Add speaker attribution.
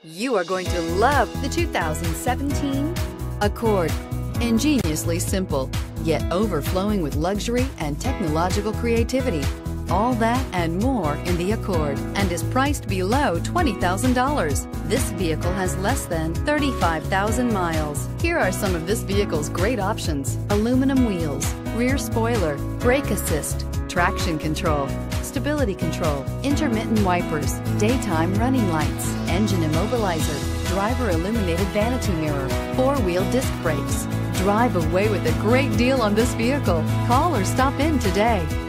Speaker 1: You are going to love the 2017 Accord. Ingeniously simple, yet overflowing with luxury and technological creativity. All that and more in the Accord, and is priced below $20,000. This vehicle has less than 35,000 miles. Here are some of this vehicle's great options: aluminum wheels, rear spoiler, brake assist, traction control, stability control, intermittent wipers, daytime running lights, engine immobilizer, driver illuminated vanity mirror, four-wheel disc brakes. Drive away with a great deal on this vehicle. Call or stop in today.